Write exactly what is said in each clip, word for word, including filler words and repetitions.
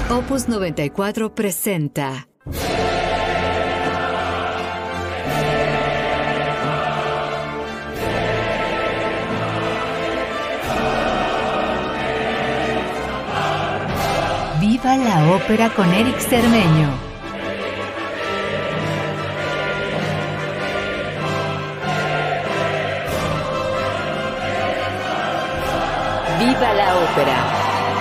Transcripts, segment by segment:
Opus noventa y cuatro presenta Viva la ópera con Eric Cermeño. Viva la ópera.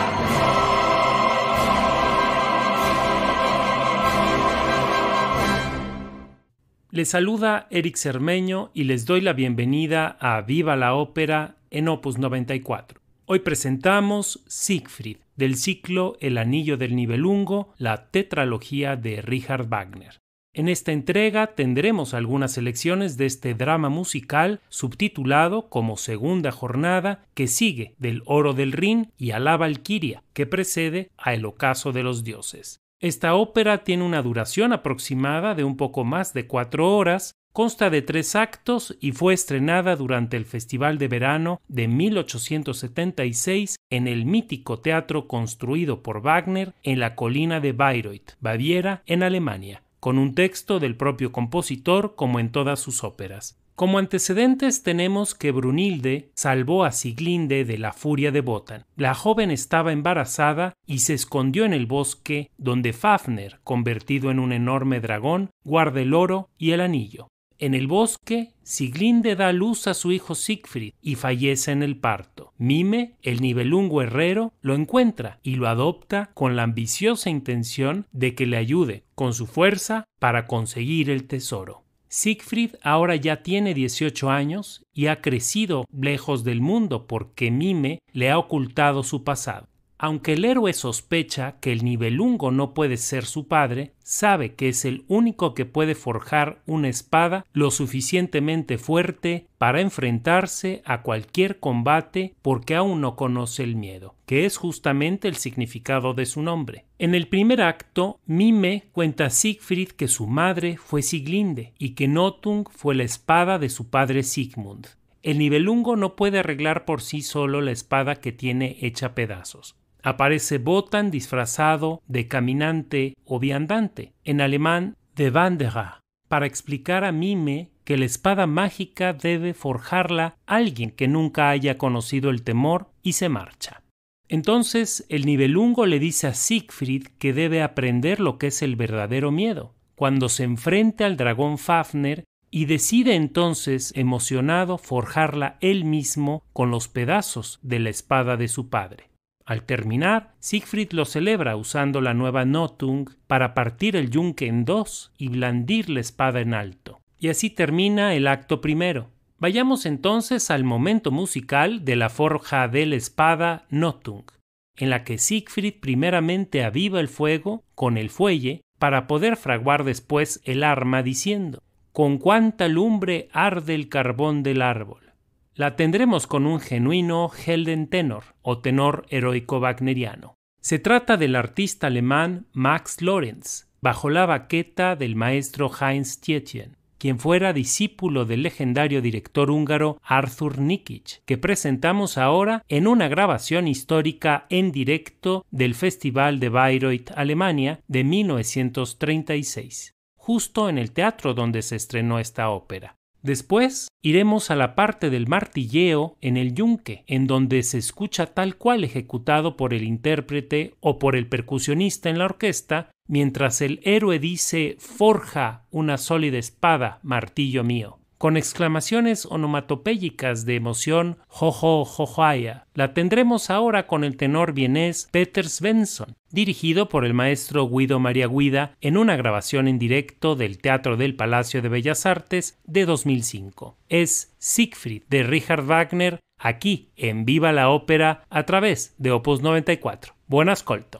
Les saluda Eric Cermeño y les doy la bienvenida a Viva la Ópera en Opus noventa y cuatro. Hoy presentamos Siegfried, del ciclo El Anillo del Nibelungo, la tetralogía de Richard Wagner. En esta entrega tendremos algunas selecciones de este drama musical subtitulado como Segunda Jornada, que sigue del Oro del Rin y a la Valquiria, que precede a El Ocaso de los Dioses. Esta ópera tiene una duración aproximada de un poco más de cuatro horas, consta de tres actos y fue estrenada durante el Festival de Verano de mil ochocientos setenta y seis en el mítico teatro construido por Wagner en la colina de Bayreuth, Baviera, en Alemania, con un texto del propio compositor como en todas sus óperas. Como antecedentes tenemos que Brunhilde salvó a Sieglinde de la furia de Wotan. La joven estaba embarazada y se escondió en el bosque donde Fafner, convertido en un enorme dragón, guarda el oro y el anillo. En el bosque, Sieglinde da a luz a su hijo Siegfried y fallece en el parto. Mime, el Nibelungo herrero, lo encuentra y lo adopta con la ambiciosa intención de que le ayude con su fuerza para conseguir el tesoro. Siegfried ahora ya tiene dieciocho años y ha crecido lejos del mundo porque Mime le ha ocultado su pasado. Aunque el héroe sospecha que el Nibelungo no puede ser su padre, sabe que es el único que puede forjar una espada lo suficientemente fuerte para enfrentarse a cualquier combate porque aún no conoce el miedo, que es justamente el significado de su nombre. En el primer acto, Mime cuenta a Siegfried que su madre fue Sieglinde y que Nothung fue la espada de su padre Sigmund. El Nibelungo no puede arreglar por sí solo la espada que tiene hecha pedazos. Aparece Wotan disfrazado de caminante o viandante, en alemán de Wanderer, para explicar a Mime que la espada mágica debe forjarla alguien que nunca haya conocido el temor y se marcha. Entonces el Nibelungo le dice a Siegfried que debe aprender lo que es el verdadero miedo, cuando se enfrente al dragón Fafner, y decide entonces, emocionado, forjarla él mismo con los pedazos de la espada de su padre. Al terminar, Siegfried lo celebra usando la nueva Nothung para partir el yunque en dos y blandir la espada en alto. Y así termina el acto primero. Vayamos entonces al momento musical de la forja de la espada Nothung, en la que Siegfried primeramente aviva el fuego con el fuelle para poder fraguar después el arma diciendo: «Con cuánta lumbre arde el carbón del árbol». La tendremos con un genuino Heldentenor o tenor heroico wagneriano. Se trata del artista alemán Max Lorenz, bajo la baqueta del maestro Heinz Tietjen, quien fuera discípulo del legendario director húngaro Arthur Nikic, que presentamos ahora en una grabación histórica en directo del Festival de Bayreuth, Alemania, de mil novecientos treinta y seis, justo en el teatro donde se estrenó esta ópera. Después iremos a la parte del martilleo en el yunque, en donde se escucha tal cual ejecutado por el intérprete o por el percusionista en la orquesta, mientras el héroe dice: «Forja una sólida espada, martillo mío», con exclamaciones onomatopéyicas de emoción, jojo, jojoaya. La tendremos ahora con el tenor vienés Peter Svensson, dirigido por el maestro Guido Maria Guida en una grabación en directo del Teatro del Palacio de Bellas Artes de dos mil cinco. Es Siegfried de Richard Wagner, aquí en Viva la Ópera a través de Opus noventa y cuatro. Buon ascolto.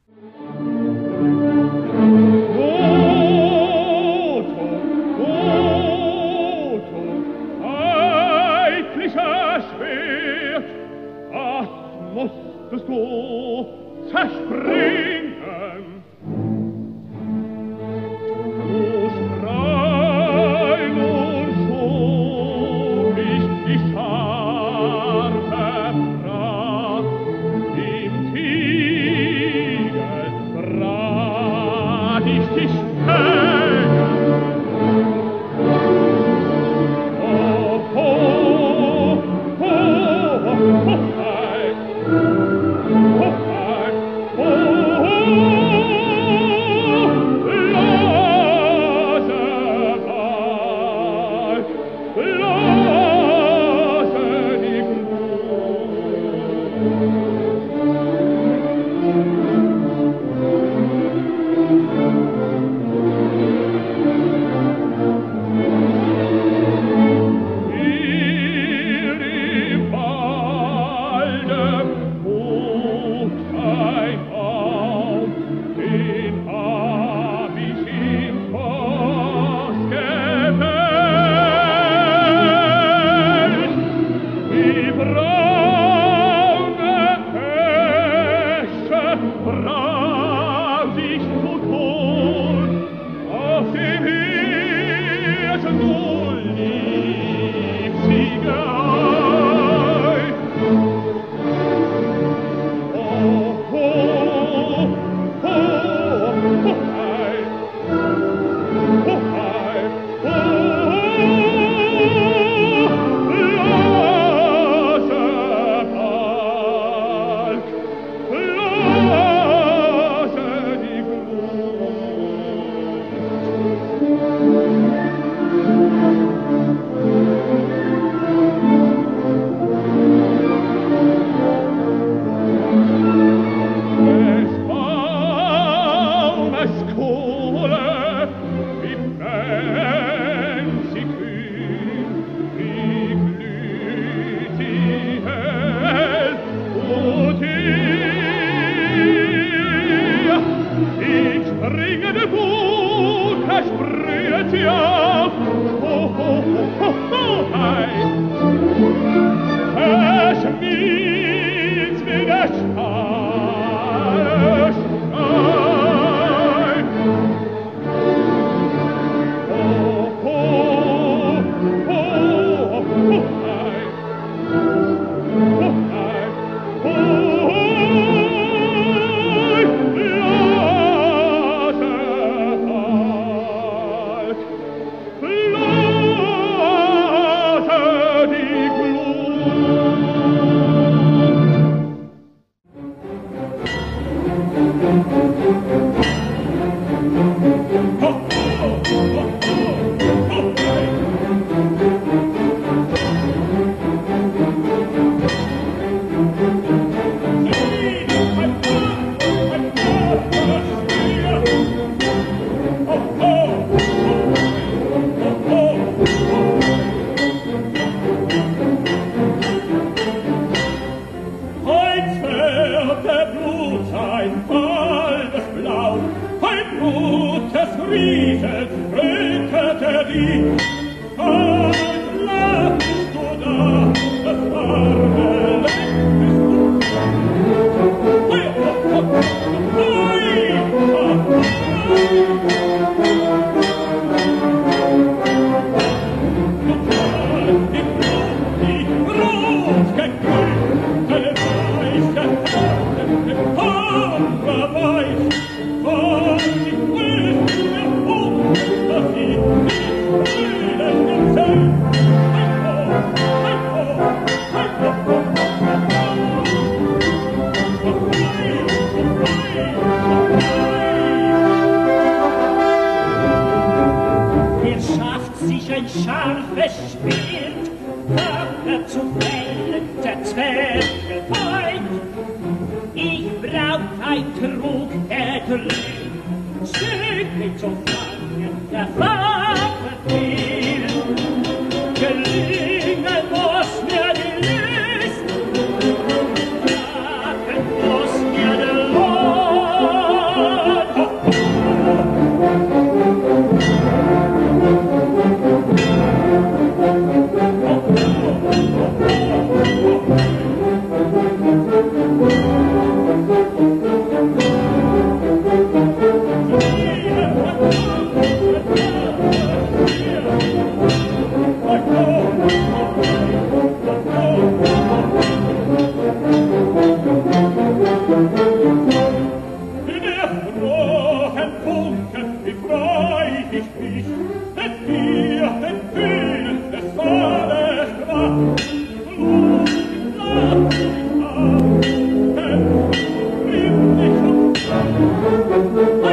Musstest du zerspringen? Du Schrei nur so nicht die scharfe Pracht im Tiger ja, oh, oh, oh, oh, hei. Es schmilzt wie der Stahl, Stein. Oh, oh, oh, oh, hei. Oh, hei. Oh, hei. Lasse halt. Lasse die Glut. Heut fährt der Blut sein waldes Blau, heut Blut des Riesens rötete die. Heut lachst du da, das arme Leck bist du. Hoi, hoi, hoi, hoi, hoi. Er schafft sich ein scharfes Schwert, Waffe zu fällen, der Zwerge Feind. Ich brauch ein Trug, der Glück, Stücke zu fangen, der Waffe fehlen. Gelingen muss mir die List, Waffen muss mir der Lohn. In der frohen Funke, wie freu ich mich, denn wir den Kühlen des Sohnes Kraft, Blut, Lass mich an, denn rieb dich und Hei,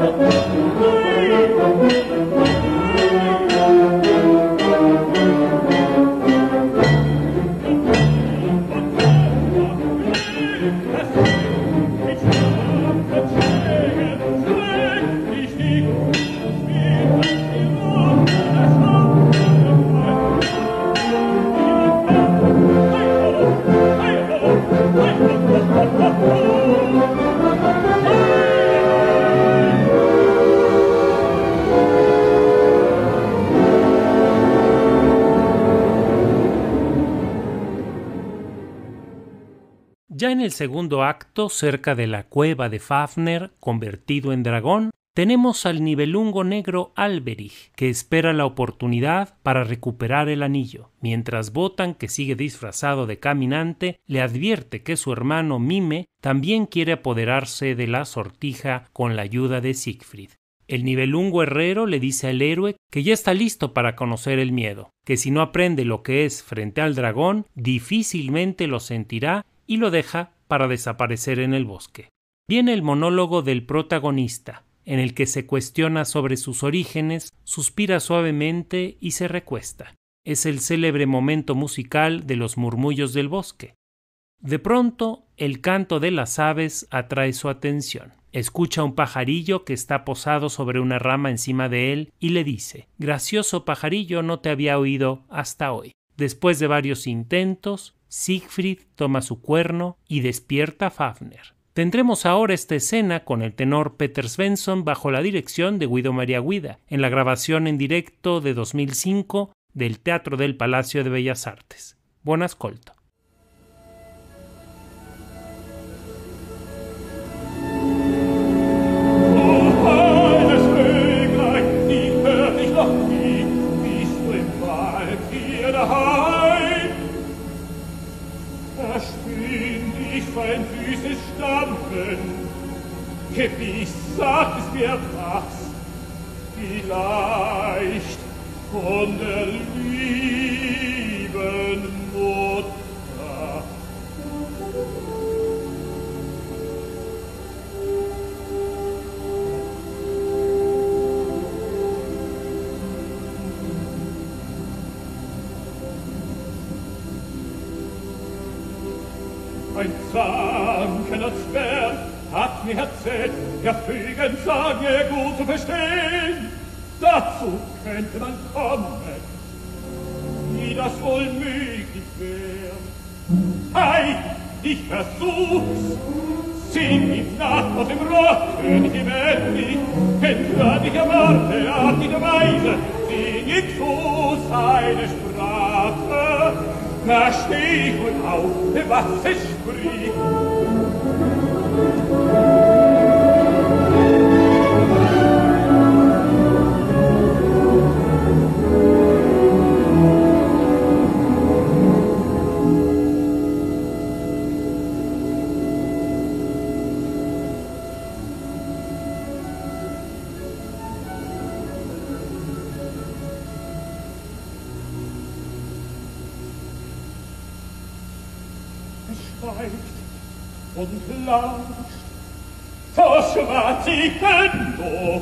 Ya en el segundo acto, cerca de la cueva de Fafner, convertido en dragón, tenemos al nivelungo negro Alberich, que espera la oportunidad para recuperar el anillo, mientras Wotan, que sigue disfrazado de caminante, le advierte que su hermano Mime también quiere apoderarse de la sortija con la ayuda de Siegfried. El nivelungo herrero le dice al héroe que ya está listo para conocer el miedo, que si no aprende lo que es frente al dragón, difícilmente lo sentirá y lo deja para desaparecer en el bosque. Viene el monólogo del protagonista, en el que se cuestiona sobre sus orígenes, suspira suavemente y se recuesta. Es el célebre momento musical de los murmullos del bosque. De pronto, el canto de las aves atrae su atención. Escucha un pajarillo que está posado sobre una rama encima de él y le dice: «Gracioso pajarillo, no te había oído hasta hoy». Después de varios intentos, Siegfried toma su cuerno y despierta a Fafner. Tendremos ahora esta escena con el tenor Peter Svensson bajo la dirección de Guido Maria Guida, en la grabación en directo de dos mil cinco del Teatro del Palacio de Bellas Artes. Buon ascolto. Ein süßes Stampfen, gewiss sagt es mir was, vielleicht von der lieben Mutter. Ein zankener Zwerg hat mir erzählt, ja Fügen sagen ihr gut zu verstehen. Dazu könnte man kommen, wie das wohl möglich wär. Hey, ich versuch's, sing die Nacht aus dem Rockkönig im Endlich, denn förderlicherweise sing ich so seine Sprache. Versteh ich wohl auch, was es spricht. Und lauscht, so schwarz ich denn doch.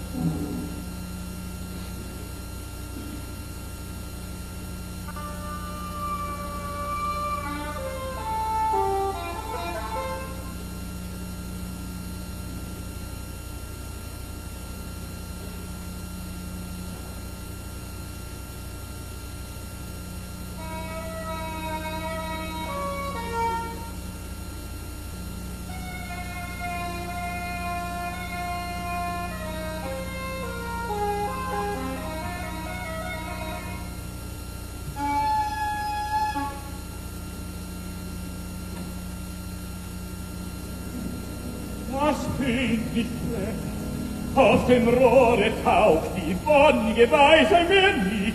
Was bin ich denn? Auf dem Rohre taucht die wonnige Weise mir nicht.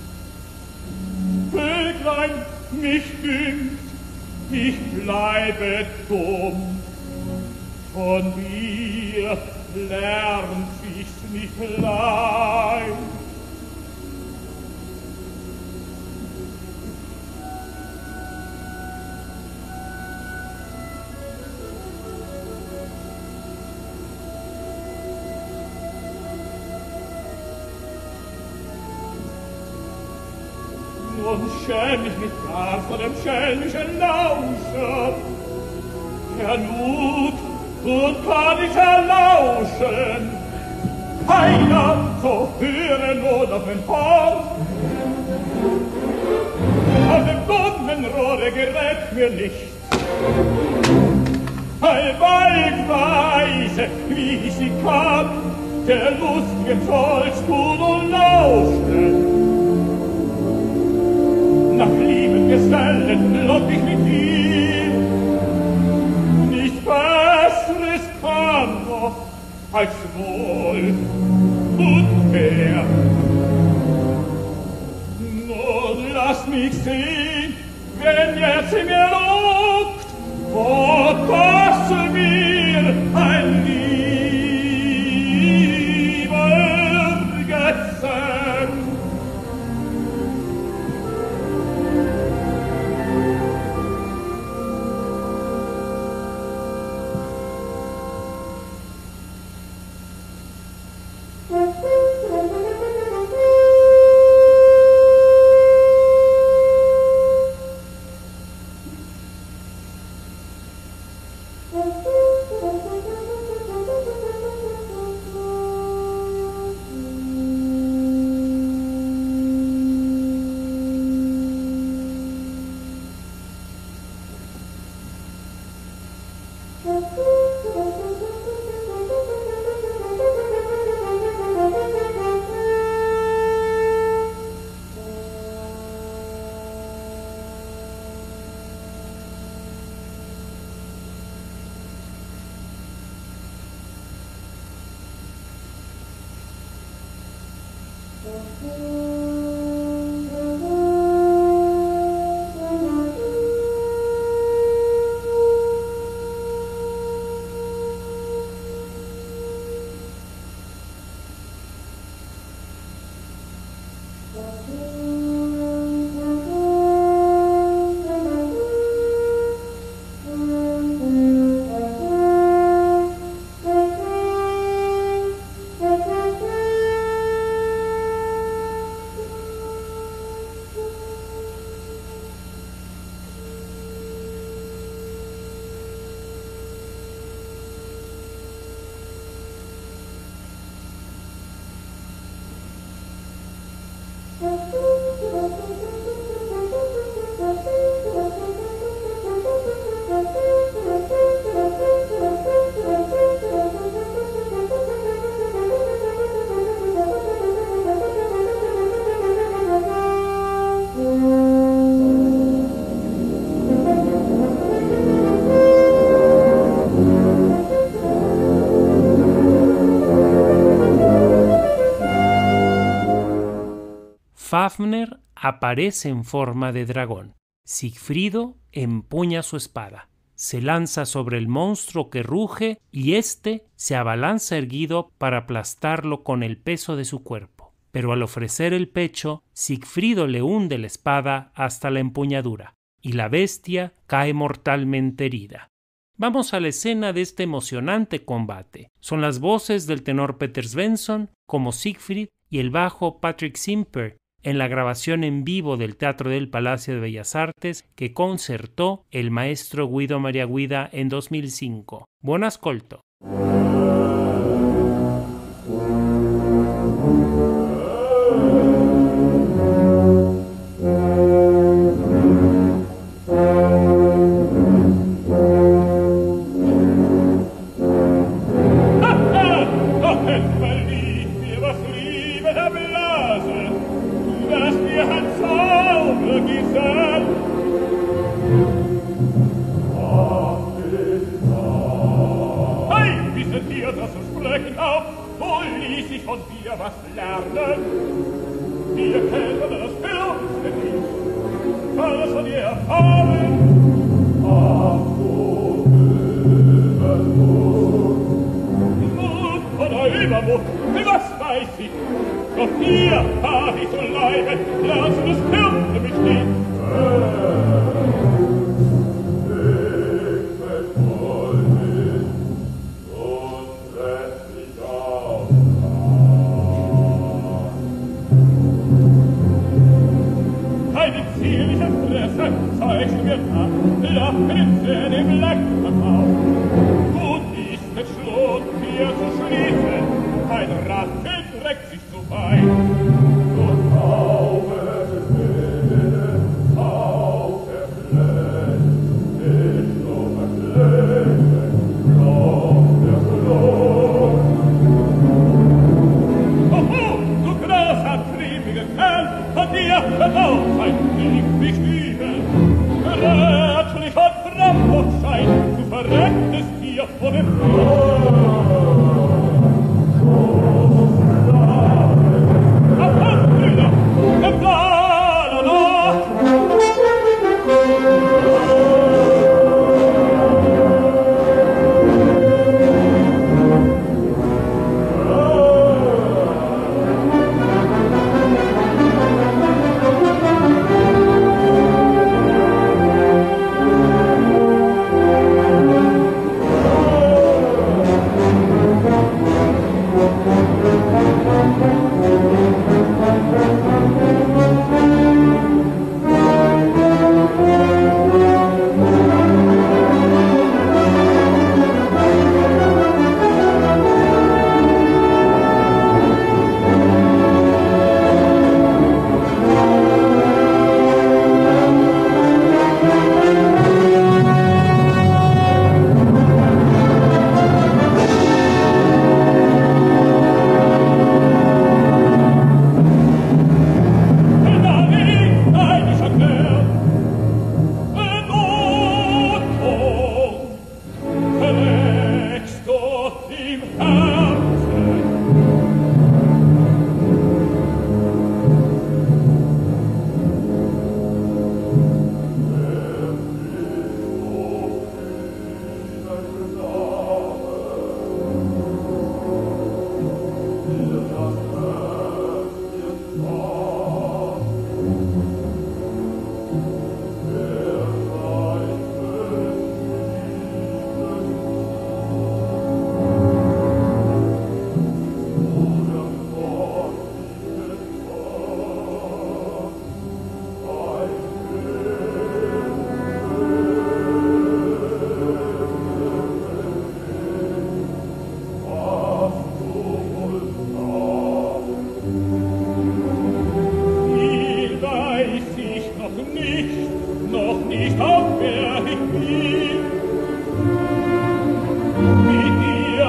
Vöglein, mich dünkt, ich bleibe dumm. Von dir lernt ich's nicht leicht. Und schäm ich mich gar vor dem schelmischen Lauscher. Er lug und kann ich erlauschen. Keiner, so höre nur auf mein Horn. Auf dem dummen Rohre gerät mir nichts. Allbald weise, wie sie kann, der lustigen sollst du nun lauschen. Nach lieben Gesellen lock ich mit dir. Nichts Besseres kann noch als wohl und fair. Nun lass mich sehen, wenn jetzt sie mir lockt, wo passe mir ein lieber Gesell. Thank you. Fafner aparece en forma de dragón. Sigfrido empuña su espada, se lanza sobre el monstruo que ruge y éste se abalanza erguido para aplastarlo con el peso de su cuerpo. Pero al ofrecer el pecho, Sigfrido le hunde la espada hasta la empuñadura y la bestia cae mortalmente herida. Vamos a la escena de este emocionante combate. Son las voces del tenor Peter Svensson como Siegfried y el bajo Patrick Simper en la grabación en vivo del Teatro del Palacio de Bellas Artes que concertó el maestro Guido Maria Guida en dos mil cinco. Buon ascolto.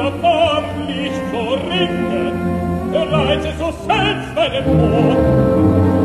war nicht so ringen, der Reize so selbst bei dem Tod.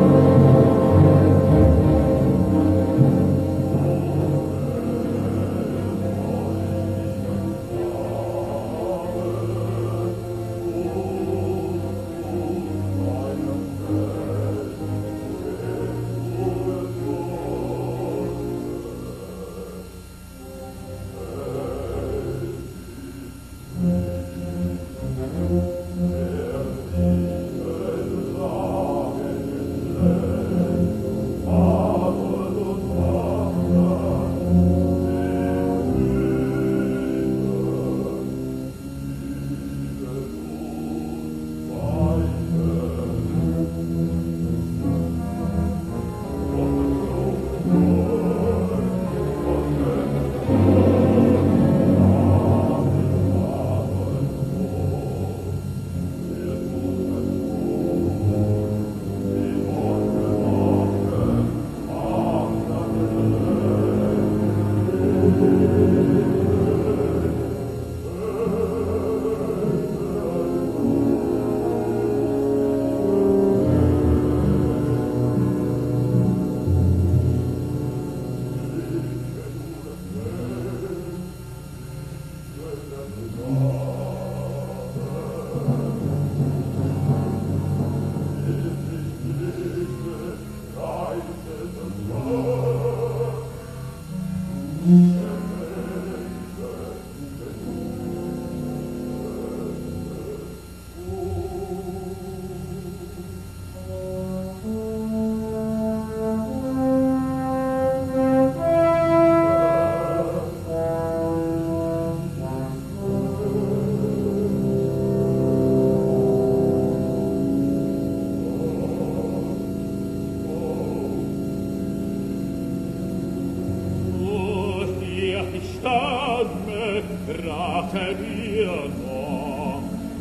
Rate mir noch,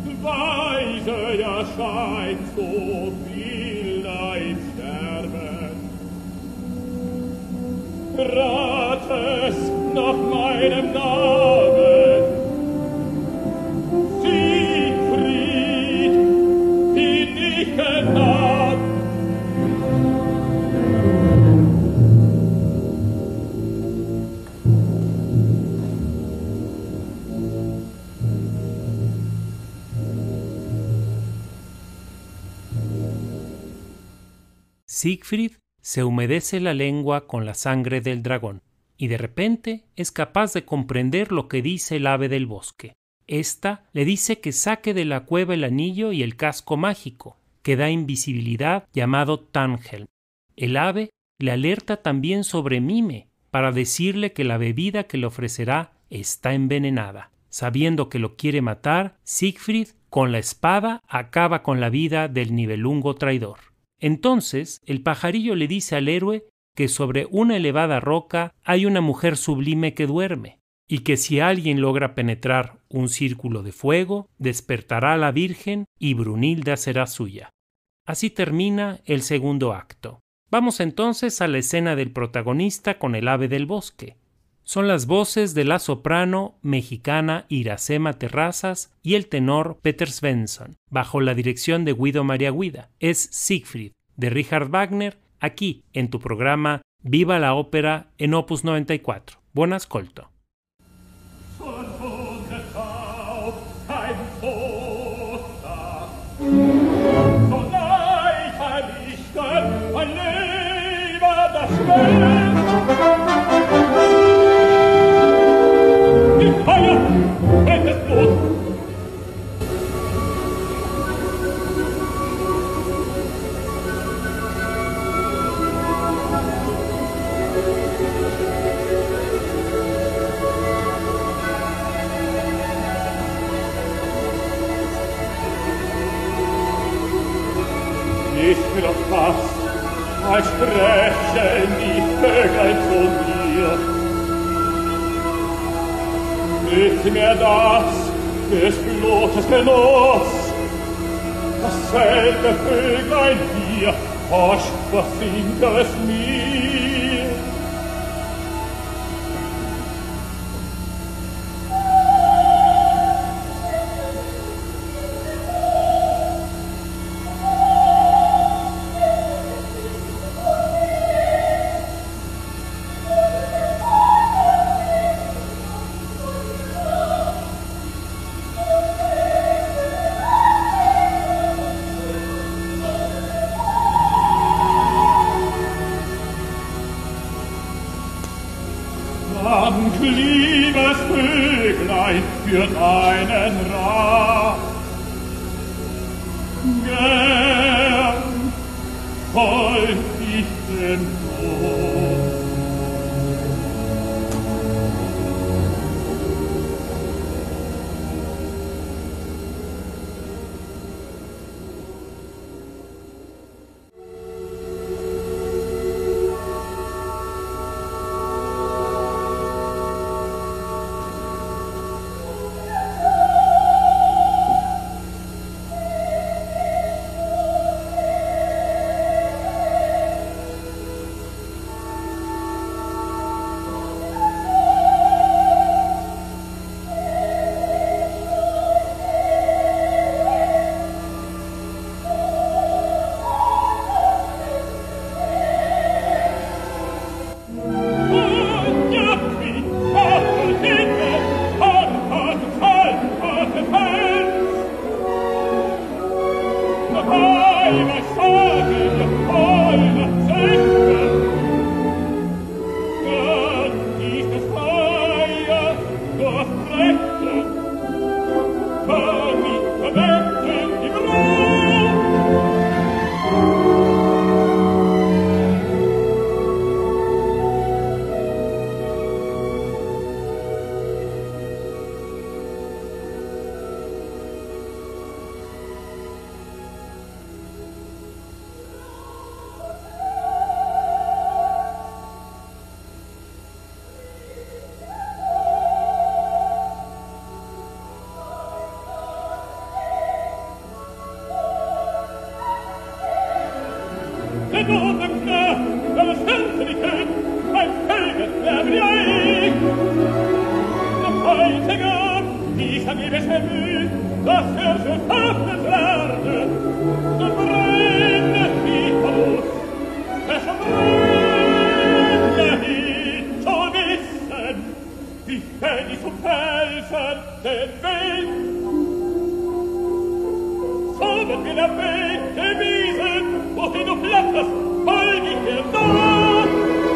weise ja scheint, so will ein Sterben. Rat es nach meinem Namen, Siegfried, bin ich genannt. Siegfried se humedece la lengua con la sangre del dragón y de repente es capaz de comprender lo que dice el ave del bosque. Esta le dice que saque de la cueva el anillo y el casco mágico, que da invisibilidad, llamado Tannhelm. El ave le alerta también sobre Mime, para decirle que la bebida que le ofrecerá está envenenada. Sabiendo que lo quiere matar, Siegfried, con la espada, acaba con la vida del Nibelungo traidor. Entonces el pajarillo le dice al héroe que sobre una elevada roca hay una mujer sublime que duerme, y que si alguien logra penetrar un círculo de fuego, despertará a la Virgen y Brunilda será suya. Así termina el segundo acto. Vamos entonces a la escena del protagonista con el ave del bosque. Son las voces de la soprano mexicana Iracema Terrazas y el tenor Peter Svensson, bajo la dirección de Guido Mariaguida. Es Siegfried, de Richard Wagner, aquí en tu programa Viva la Ópera en Opus noventa y cuatro. Buon ascolto. Feuer! Brennt es Blut! Ich will auf Fass, als sprechen die Vögel zu mir. Nicht mehr das, des Blutes Genuss, dasselbe Vöglein hier, horch, was singt es mir? vendrà. Gern folg ich dem Tod. Der guten Knecht, der Schönlichkeit, ein Vögel, der Blick. Der heute gab, ich hab mir bemüht, dass er schon öffnet werde. So brenne ich aus, es brenne ich, zu wissen, wie fäll ich zum Felsen den Weg. So wird mir der Weg gewiesen, wohin du flatterst, folg ich dir nach.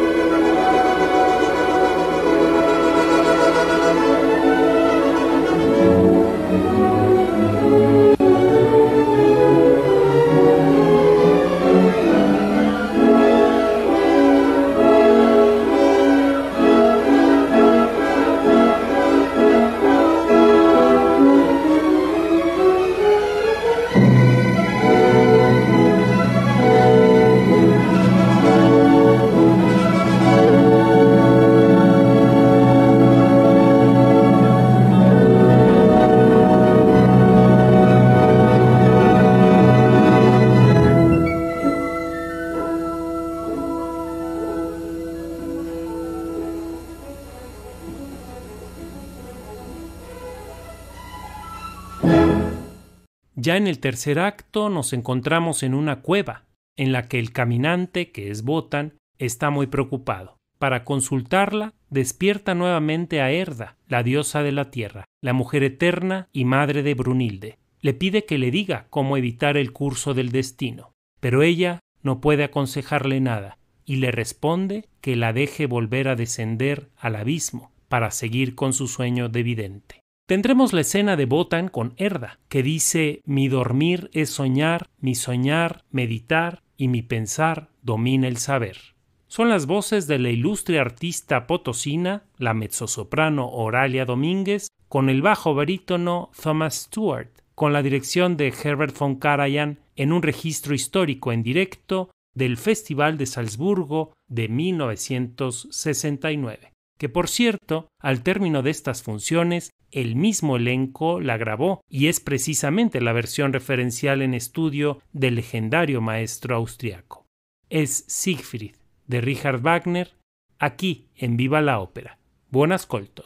Ya en el tercer acto nos encontramos en una cueva, en la que el caminante, que es Wotan, está muy preocupado. Para consultarla, despierta nuevamente a Erda, la diosa de la tierra, la mujer eterna y madre de Brunhilde. Le pide que le diga cómo evitar el curso del destino, pero ella no puede aconsejarle nada, y le responde que la deje volver a descender al abismo para seguir con su sueño de vidente. Tendremos la escena de Wotan con Erda, que dice: mi dormir es soñar, mi soñar, meditar, y mi pensar domina el saber. Son las voces de la ilustre artista potosina, la mezzosoprano Oralia Domínguez, con el bajo barítono Thomas Stewart, con la dirección de Herbert von Karajan, en un registro histórico en directo del Festival de Salzburgo de mil novecientos sesenta y nueve. Que por cierto, al término de estas funciones, el mismo elenco la grabó y es precisamente la versión referencial en estudio del legendario maestro austriaco. Es Siegfried, de Richard Wagner, aquí en Viva la Ópera. Buon ascolto.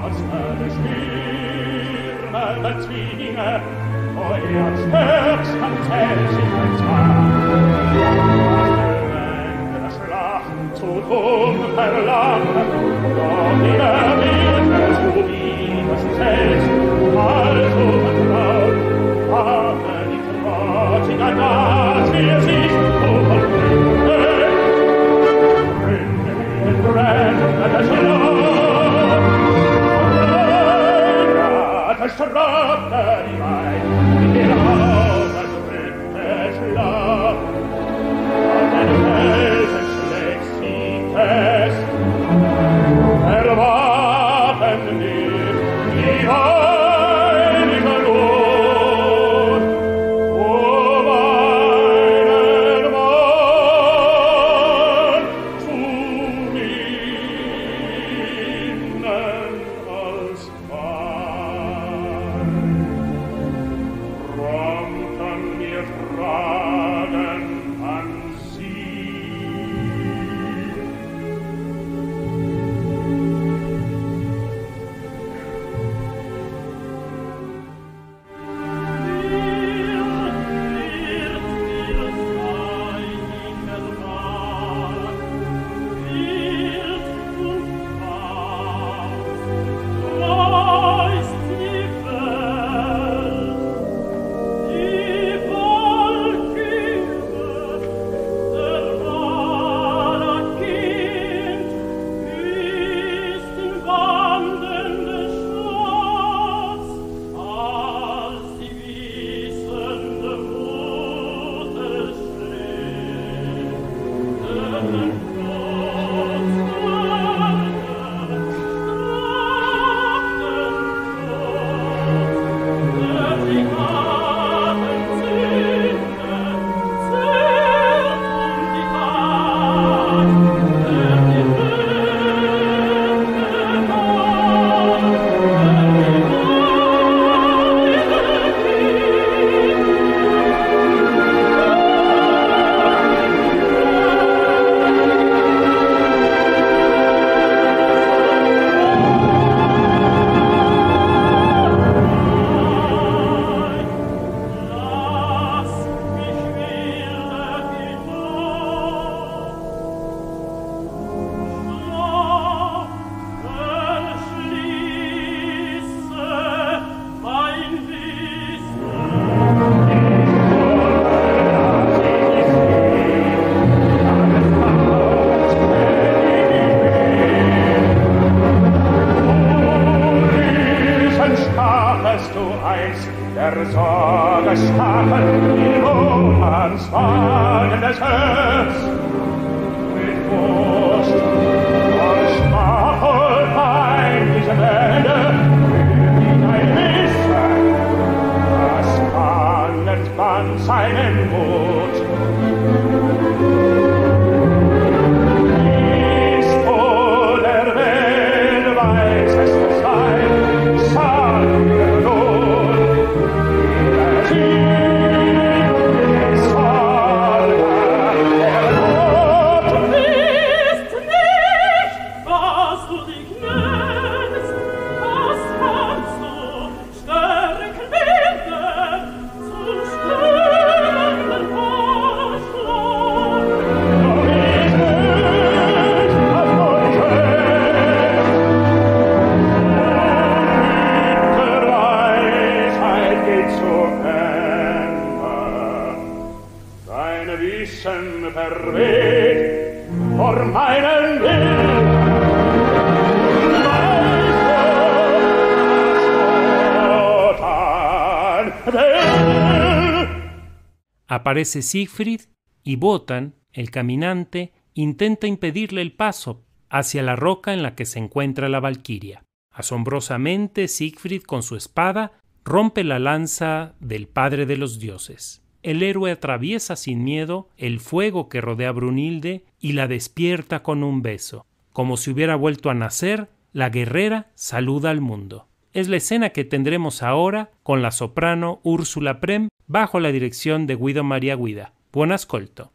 Aparece Siegfried y Wotan, el caminante, intenta impedirle el paso hacia la roca en la que se encuentra la valquiria. Asombrosamente, Siegfried con su espada rompe la lanza del padre de los dioses. El héroe atraviesa sin miedo el fuego que rodea a Brunhilde y la despierta con un beso. Como si hubiera vuelto a nacer, la guerrera saluda al mundo. Es la escena que tendremos ahora con la soprano Úrsula Prem bajo la dirección de Guido Maria Guida. Buon ascolto.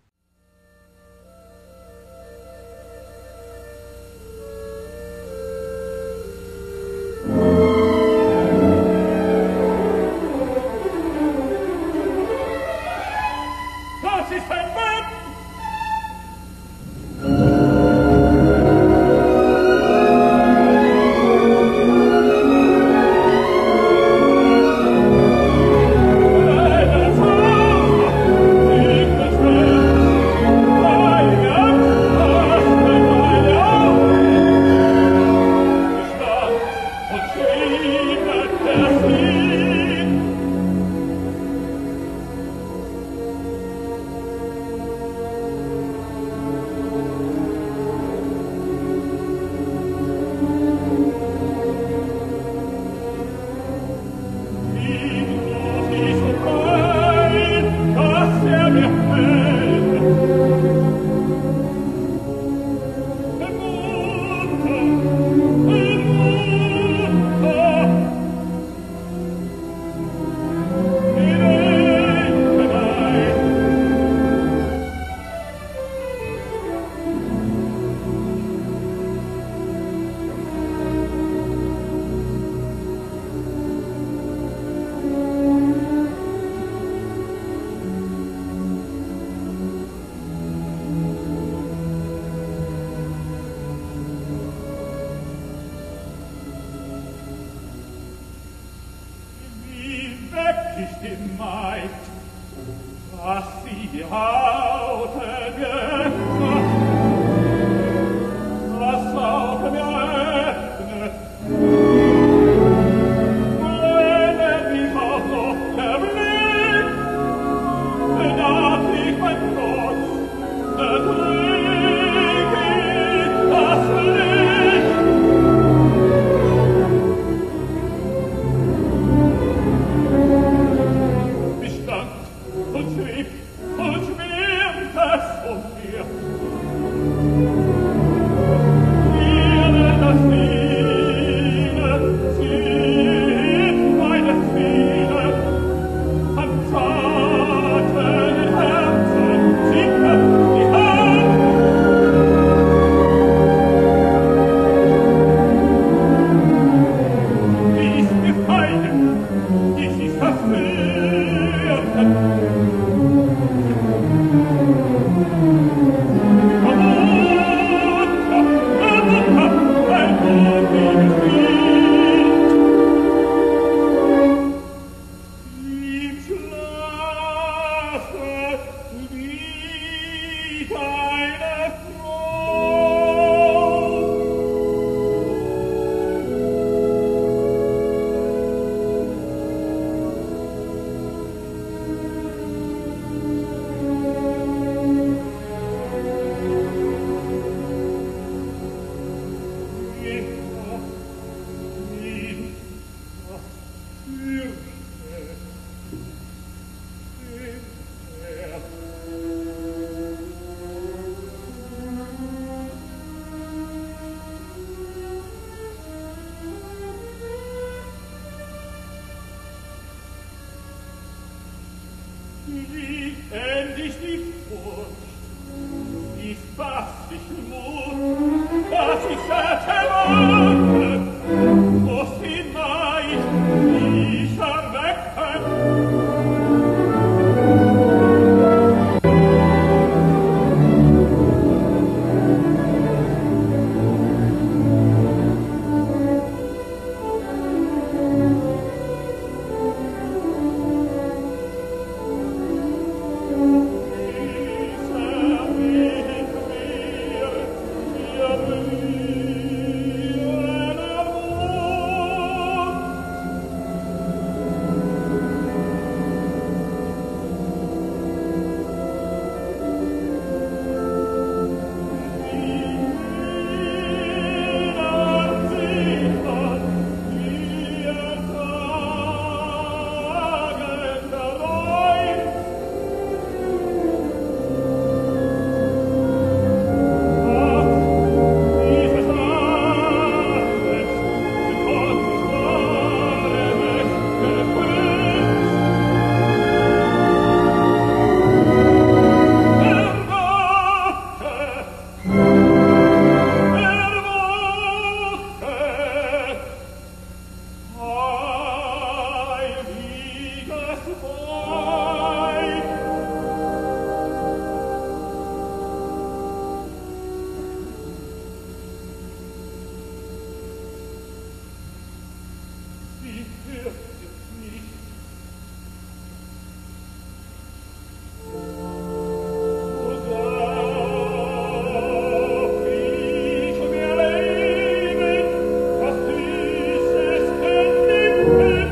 Thank you.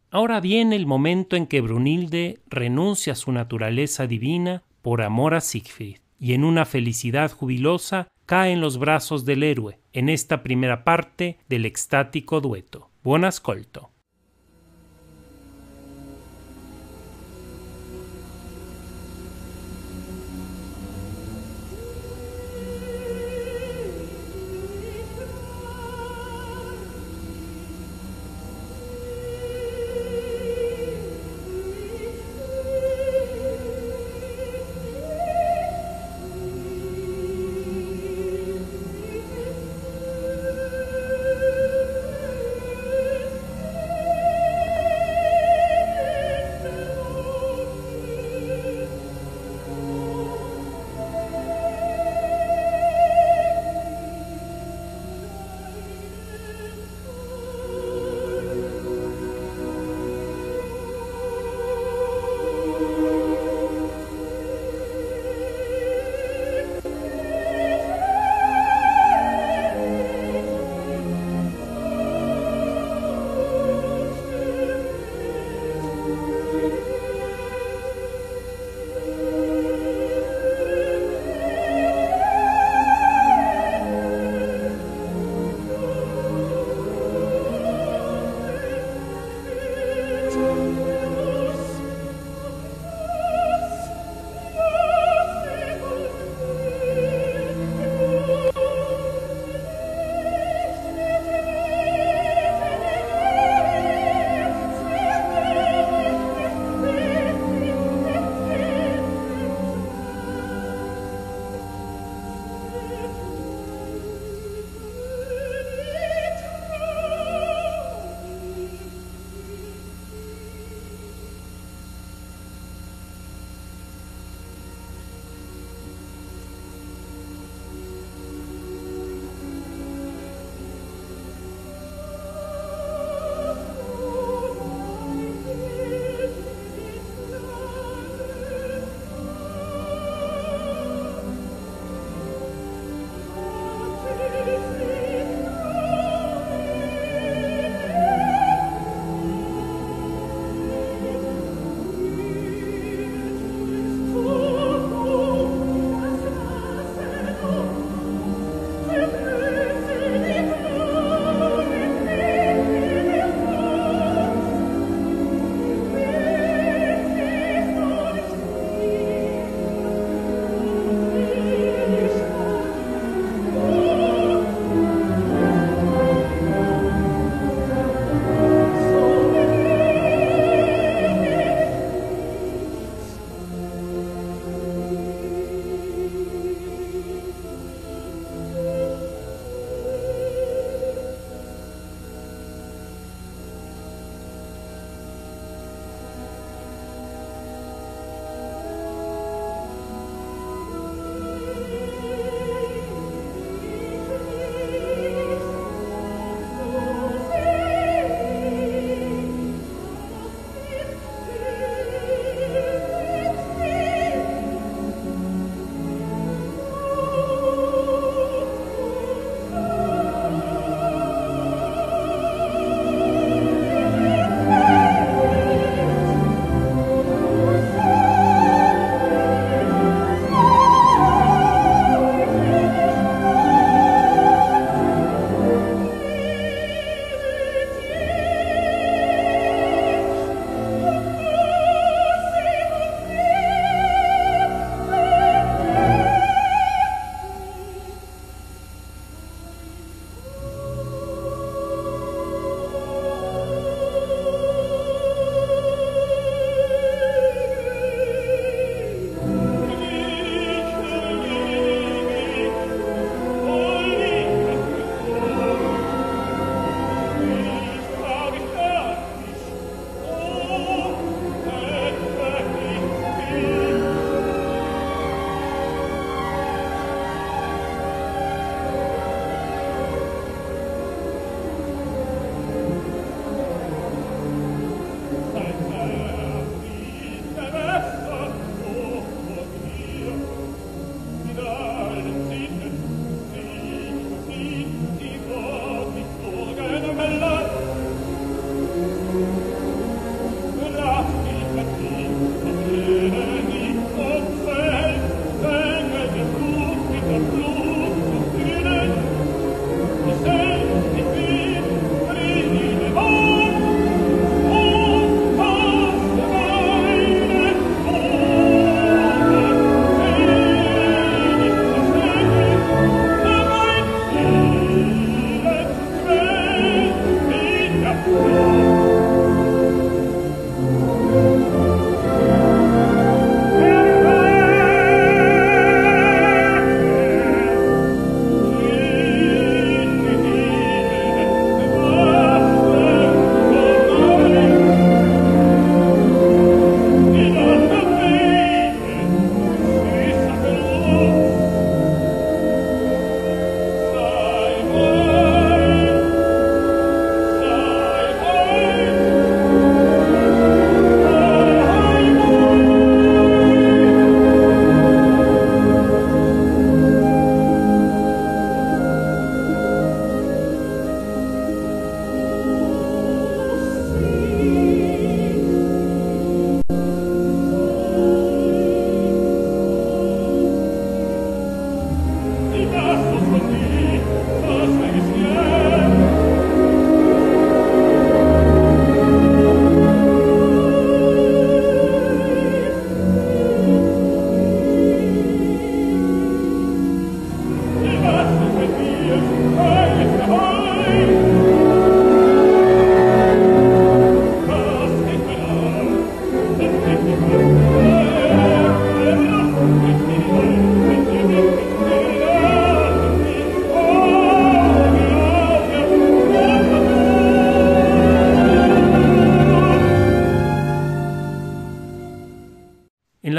Ahora viene el momento en que Brunhilde renuncia a su naturaleza divina por amor a Siegfried, y en una felicidad jubilosa cae en los brazos del héroe, en esta primera parte del extático dueto. Buon ascolto.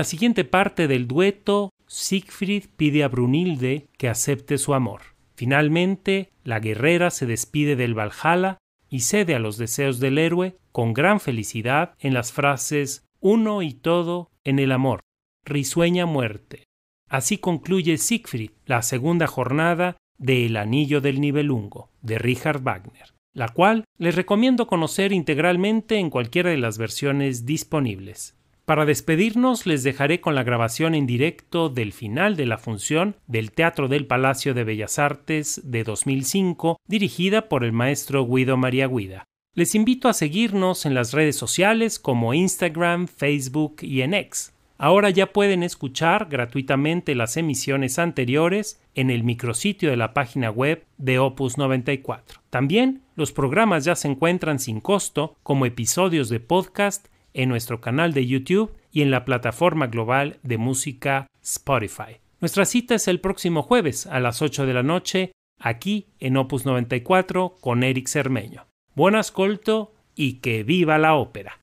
la siguiente parte del dueto, Siegfried pide a Brunhilde que acepte su amor. Finalmente, la guerrera se despide del Valhalla y cede a los deseos del héroe con gran felicidad en las frases uno y todo en el amor, risueña muerte. Así concluye Siegfried, la segunda jornada de El Anillo del Nibelungo, de Richard Wagner, la cual les recomiendo conocer integralmente en cualquiera de las versiones disponibles. Para despedirnos les dejaré con la grabación en directo del final de la función del Teatro del Palacio de Bellas Artes de dos mil cinco, dirigida por el maestro Guido Mariaguida. Les invito a seguirnos en las redes sociales como Instagram, Facebook y en X. Ahora ya pueden escuchar gratuitamente las emisiones anteriores en el micrositio de la página web de Opus noventa y cuatro. También los programas ya se encuentran sin costo como episodios de podcast en nuestro canal de YouTube y en la plataforma global de música Spotify. Nuestra cita es el próximo jueves a las ocho de la noche, aquí en Opus noventa y cuatro con Eric Cermeño. Buon ascolto y que viva la ópera.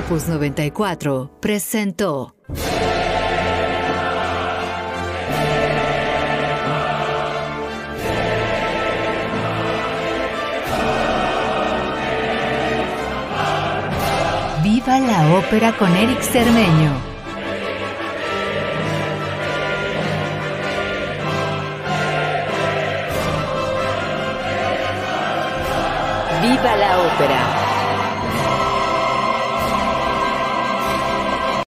Opus noventa y cuatro presentó Viva la ópera con Eric Cermeño. Viva la ópera.